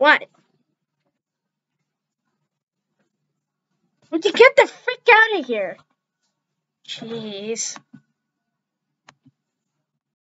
What? Would you get the frick out of here? Jeez.